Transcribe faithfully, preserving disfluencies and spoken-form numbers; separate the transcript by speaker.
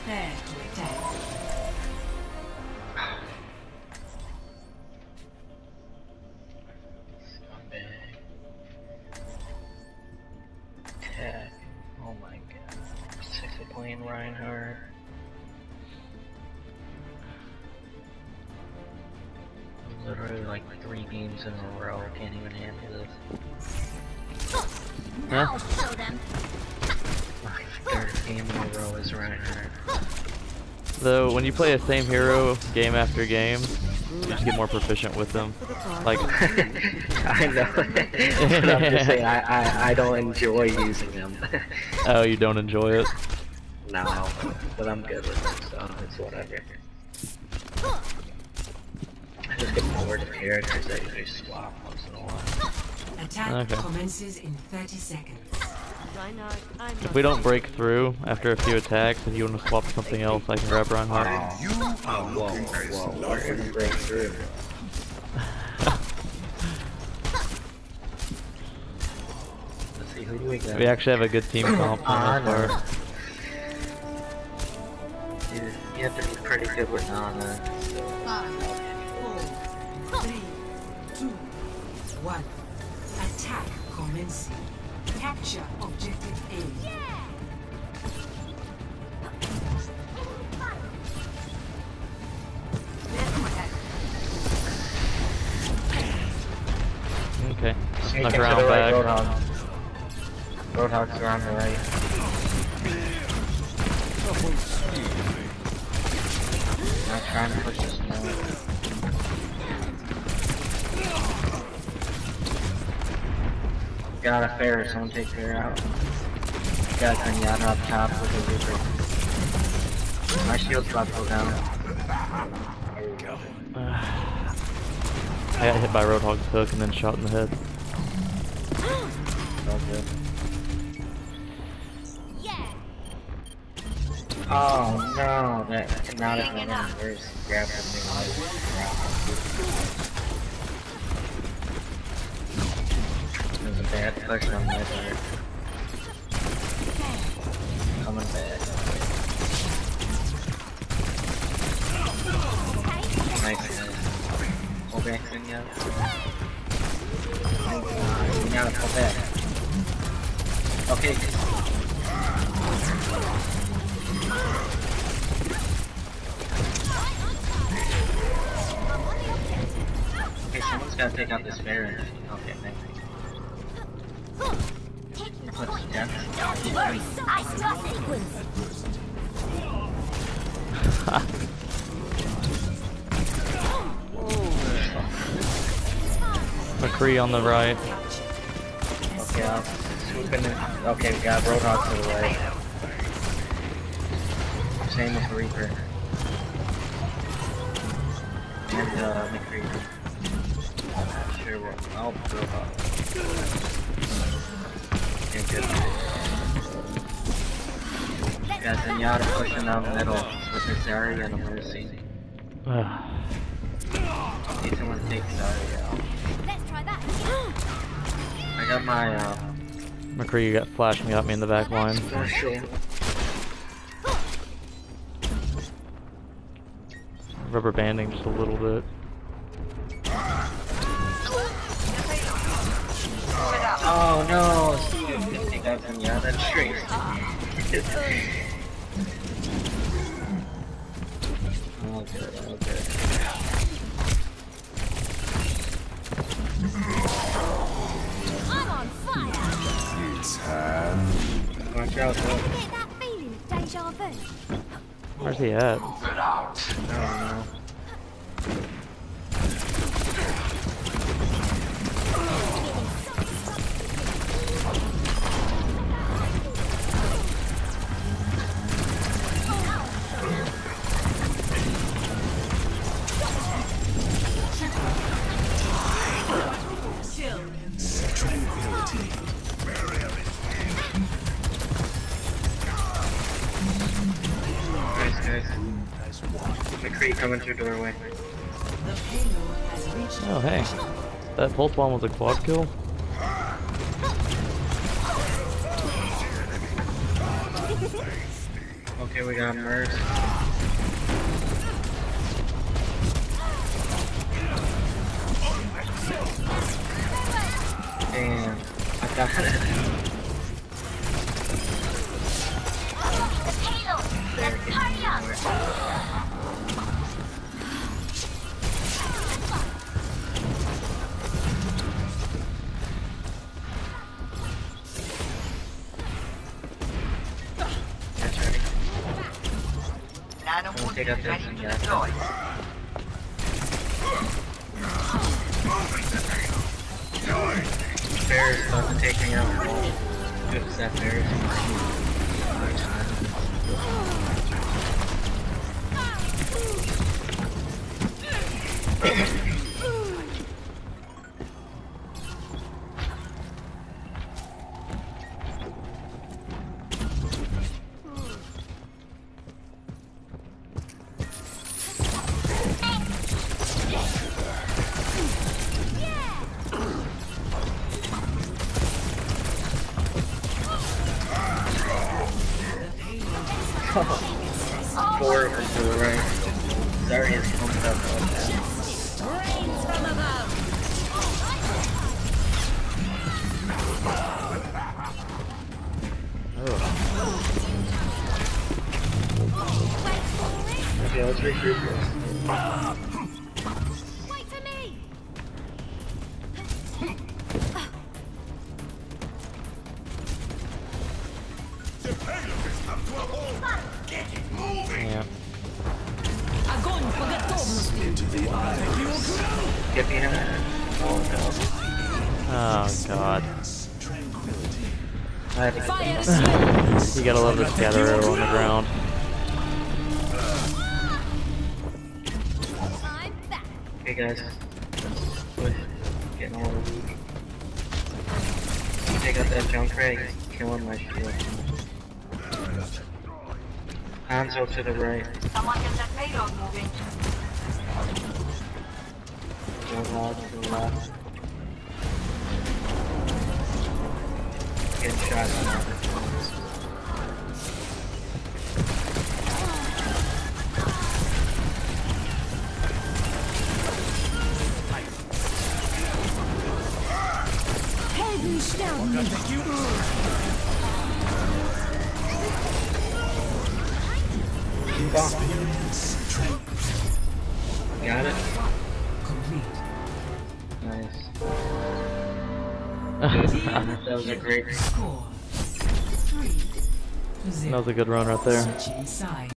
Speaker 1: Prepare to attack.
Speaker 2: Attack. Oh my god. Sick of playing Reinhardt. Literally like three games in a row. I can't even handle this.
Speaker 3: Huh? I'll show them.
Speaker 2: My third game in a row is Reinhardt.
Speaker 4: Though, when you play a same hero game after game, you just get more proficient with them. Like,
Speaker 2: I know. But I'm just saying, I, I, I don't enjoy using them.
Speaker 4: oh, you don't enjoy it?
Speaker 2: No, but I'm good with them, so it's whatever. I just get bored of characters that you just swap once in a while.
Speaker 1: Attack
Speaker 4: Okay.
Speaker 1: commences in thirty seconds.
Speaker 4: If we don't break through after a few attacks, if you want to swap something else, I can grab Reinhardt.
Speaker 2: Oh,
Speaker 5: You
Speaker 2: oh,
Speaker 5: are
Speaker 2: whoa,
Speaker 5: looking as
Speaker 2: whoa, we're
Speaker 5: lovely
Speaker 2: gonna break through. Let's see, who do we got?
Speaker 4: We actually have a good team comp
Speaker 2: Ah,
Speaker 4: on this
Speaker 2: no.
Speaker 4: part.
Speaker 2: You, you have to be pretty good with Nana.
Speaker 1: Five, four, three, two, one. Attack commencing. Capture objective A.
Speaker 4: Okay.
Speaker 2: Sneak
Speaker 4: Snuck
Speaker 2: into
Speaker 4: around
Speaker 2: the right,
Speaker 4: back.
Speaker 2: Roadhog. Roadhog's around the right. Not trying to push this now. Got a fair, someone take fair out. Got a Zenyatta up top with a Reaper. My shield's about to go down.
Speaker 4: I got hit by Roadhog's hook and then shot in the head.
Speaker 2: So good.
Speaker 3: Yeah.
Speaker 2: Oh no, that not if I'm worse. Grab something like There's a bad push on my part. Coming back. Nice hit. Pull back in yet? You gotta pull back. Okay. Okay, someone's gotta take out this Baron. Okay, thank you. What's death?
Speaker 3: Don't worry, I start sequence.
Speaker 4: McCree on the right.
Speaker 2: Okay, I'll swoop in. Okay, we got Roadhog to the right. Same with Reaper. And, uh, McCree. Sure, we'll. I'll Roadhog. Okay, good. Got Zenyatta pushing down the middle with his Zarya and a Mercy. Need someone to take Zarya out.
Speaker 3: Let's try that.
Speaker 2: I got my, uh...
Speaker 4: McCree, you got flashed and got me in the back line.
Speaker 2: For sure.
Speaker 4: Rubber banding just a little bit.
Speaker 2: Oh no! Take out Zenyatta straight. All good, all good.
Speaker 3: I'm on fire.
Speaker 5: It's hand.
Speaker 2: Watch out, though.
Speaker 3: Get that feeling of deja vu.
Speaker 4: Where's he at?
Speaker 5: Move it out.
Speaker 2: I don't know. Nice, guys. McCree coming through doorway.
Speaker 1: The payload has reached
Speaker 4: Oh, hey. That pulse bomb was a quad kill?
Speaker 2: Okay, we got Merc. Damn, I got it.
Speaker 3: Let's party up.
Speaker 2: That's ready.
Speaker 6: Nano
Speaker 2: I'll take out this
Speaker 6: ready
Speaker 2: and
Speaker 6: to
Speaker 2: get
Speaker 6: deploy.
Speaker 2: Bears about to take me out. Just that Bears. Four of us to the right. Zarya's pumped up like that.
Speaker 3: Rains from above. Wait for it.
Speaker 2: Okay, let's regroup this.
Speaker 3: Wait for me.
Speaker 4: Yeah.
Speaker 2: Get behind. Oh
Speaker 4: Oh god.
Speaker 2: no. I have to
Speaker 4: You gotta love the scatter arrow on the ground.
Speaker 3: I'm back.
Speaker 2: Okay guys. Push. Getting all the loot. Take out that Junkrat, he's killing my shield. Hanzo to the right.
Speaker 6: Someone get that payload moving.
Speaker 2: Go loud to the left. Getting shot now. Got it?
Speaker 1: Complete.
Speaker 2: Nice. That was a great
Speaker 1: Score. Three to zero.
Speaker 4: That was a good run right there.
Speaker 1: Switching sides.